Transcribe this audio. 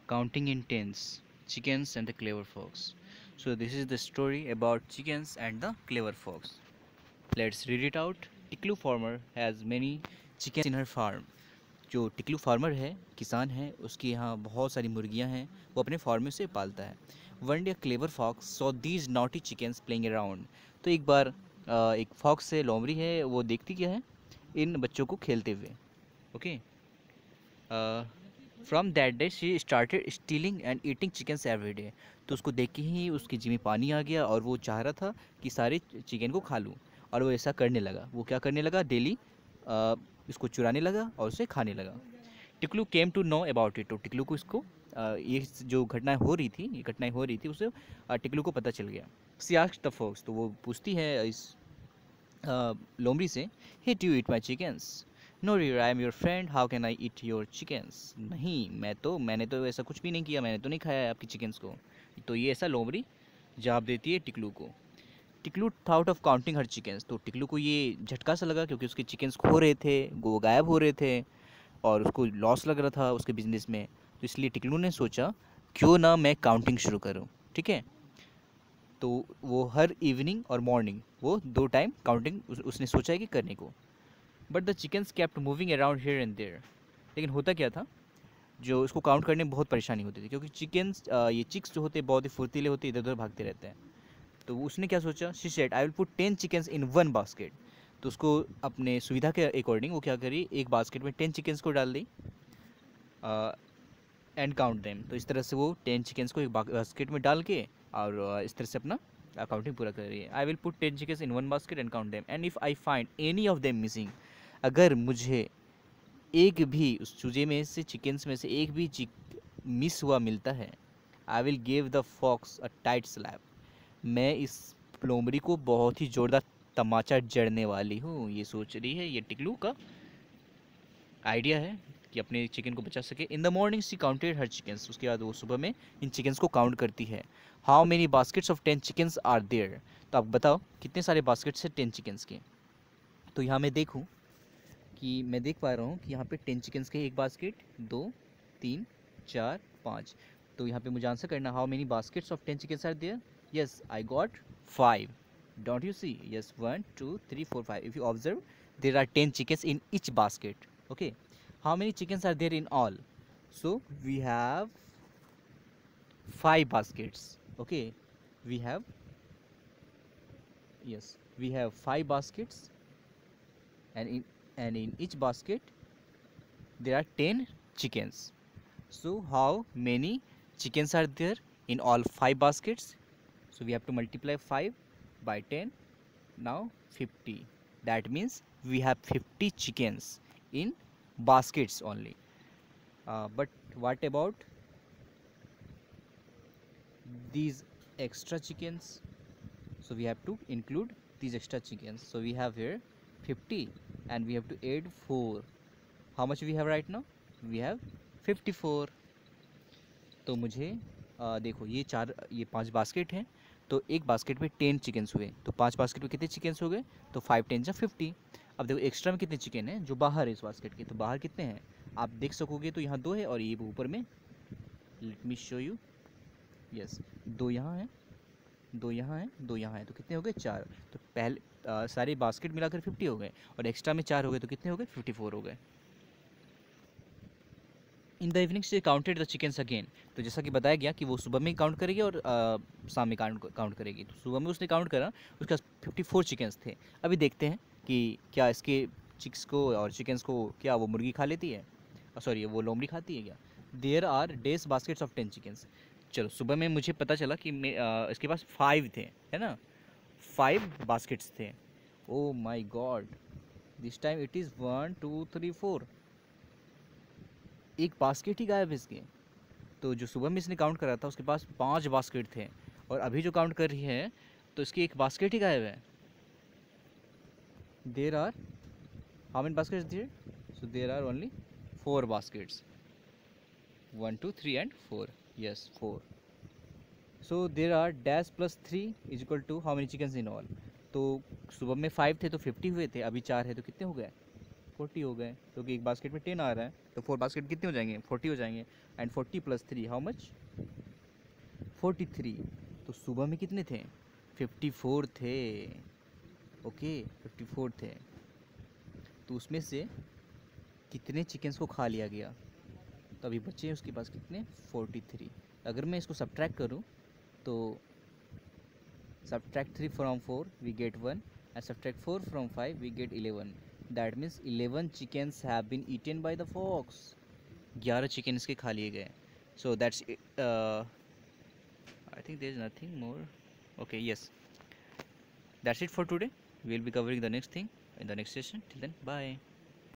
counting in tens, chickens and the clever fox. So this is the story about chickens and the clever fox. Let's read it out. Tiklu farmer has many chickens in her farm. जो Tiklu farmer है, किसान है, उसके यहाँ बहुत सारी मुर्गियाँ हैं, वो अपने फार्म में से पालता है. One day clever fox saw these naughty chickens playing around. तो एक बार एक फॉक्स है, लोमड़ी है, वो देखती क्या है, इन बच्चों को खेलते हुए. Okay. From that day she started stealing and eating chickens every day. तो उसको देख के ही उसके जी में पानी आ गया और वो चाह रहा था कि सारे चिकन को खा लूँ. और वो ऐसा करने लगा. वो क्या करने लगा, डेली इसको चुराने लगा और उसे खाने लगा. Tiklu came to know about it. तो टिकलू को इसको ये जो घटनाएं हो रही थी, उसे टिकलू को पता चल गया. She asked the fox. तो वो पूछती है इस लोमड़ी से, hey do you eat my chickens. No dear, I am your friend, how can I eat your chickens. नहीं, मैंने तो ऐसा कुछ भी नहीं किया, मैंने तो नहीं खाया है आपकी चिकन्स को. तो ये ऐसा लोमड़ी जवाब देती है टिकलू को. Tiklu thought of counting her chickens. तो टिकलू को ये झटका सा लगा क्योंकि उसके चिकन्स खो रहे थे, वो गायब हो रहे थे और उसको लॉस लग रहा था उसके बिजनेस में. तो इसलिए टिकलू ने सोचा क्यों ना मैं काउंटिंग शुरू करूं. ठीक है. तो वो हर इवनिंग और मॉर्निंग वो 2 टाइम काउंटिंग उसने सोचा है कि करने को. But the chickens kept moving around here and there. लेकिन होता क्या था, जो इसको काउंट करने में बहुत परेशानी होती थी क्योंकि चिकन्स ये चिक्स जो होते हैं बहुत ही फुर्तीले होते हैं, इधर उधर भागते रहते हैं. तो उसने क्या सोचा, she said I will put 10 chickens in one basket. तो उसको अपने सुविधा के अकॉर्डिंग वो क्या करी, एक बास्केट में 10 चिकन्स को डाल दी एंड काउंट देम. तो इस तरह से वो 10 चिकन्स को एक बास्केट में डाल के और इस तरह से अपना अकाउंटिंग पूरा कर रही है. I will put 10 chickens in one basket and count them and if I find any of them missing. अगर मुझे एक भी उस चूजे में से, चिकन्स में से एक भी चिक मिस हुआ मिलता है, I will give the fox a tight slap. मैं इस लोमड़ी को बहुत ही जोरदार तमाचा जड़ने वाली हूँ. ये सोच रही है, ये टिकलू का आइडिया है कि अपने चिकन को बचा सके. In the morning she counted her chickens. उसके बाद वो सुबह में इन चिकन्स को काउंट करती है. How many baskets of 10 chickens are there. तो आप बताओ कितने सारे बास्केट्स हैं 10 चिकन्स के. तो यहाँ मैं देखूँ कि मैं देख पा रहा हूँ कि यहाँ पे 10 चिकन्स के एक बास्केट, 2, 3, 4, 5. तो यहाँ पे मुझे आंसर करना, how many baskets of 10 chickens are there. Yes, I got 5. Don't you see. Yes, 1 2 3 4 5. If you observe, there are 10 chickens in each basket. Okay. How many chickens are there in all. So we have 5 baskets. Okay, we have, yes, we have 5 baskets, and in each basket there are 10 chickens. So how many chickens are there in all 5 baskets. So we have to multiply 5 by 10. Now 50. That means we have 50 chickens in baskets only. But what about these extra chickens? So we have to include these extra chickens. So we have here 50 and we have to add 4. How much we have right now? We have 54. तो मुझे देखो ये 5 basket हैं. तो एक basket में 10 chickens हुए. तो 5 बास्केट में कितने चिकन्स हो गए, तो 5 10 जा 50. अब देखो एक्स्ट्रा में कितने चिकन हैं जो बाहर है इस बास्केट के. तो बाहर कितने हैं आप देख सकोगे. तो यहाँ 2 है और ये ऊपर में, let me show you. Yes, 2 यहाँ हैं, 2 यहाँ हैं, 2 यहाँ हैं. तो कितने हो गए, 4. तो पहले सारे बास्केट मिलाकर 50 हो गए और एक्स्ट्रा में 4 हो गए. तो कितने हो गए, 54 हो गए. In the evening she counted the chickens again. तो जैसा कि बताया गया कि वो सुबह में काउंट करेगी और शाम में काउंट करेगी. तो सुबह में उसने काउंट करा, उसके पास 54 चिकन्स थे. अभी देखते हैं कि क्या इसके चिक्स को और चिकन्स को क्या वो मुर्गी खा लेती है, सॉरी वो लोमड़ी खाती है क्या. There are these baskets of 10 chickens. चलो, सुबह में मुझे पता चला कि इसके पास 5 थे, है ना, 5 बास्केट्स थे. Oh my god, this time it is 1 2 3 4. एक बास्केट ही गायब है इसके. तो जो सुबह में इसने काउंट करा था उसके पास 5 बास्केट थे और अभी जो काउंट कर रही है तो इसकी एक बास्केट ही गायब है. There are how many baskets there. So there are only 4 baskets. 1 2 3 and 4. Yes, 4. So there are dash plus 3 is equal to how many chickens in all. तो सुबह में 5 थे तो 50 हुए थे, अभी 4 है तो कितने हो गए, 40 हो गए, क्योंकि एक बास्केट में 10 आ रहा है, तो 4 बास्केट कितने हो जाएंगे, 40 हो जाएंगे। And 40 + 3 how much, 43। तो सुबह में कितने थे, 54 थे। ओके, 54 थे। तो उसमें से कितने चिकन्स को खा लिया गया, तो अभी बचे हैं उसके पास कितने, 43। अगर मैं इसको सब्ट्रैक्ट करूँ तो subtract 3 from 4 we get 1, and subtract 4 from 5 we get 11. That means 11 chickens have been eaten by the fox. 11 chicken इसके खा लिए गए. So that's it. I think there is nothing more. Okay, yes, that's it for today. We'll be covering the next thing in the next session. Till then, bye.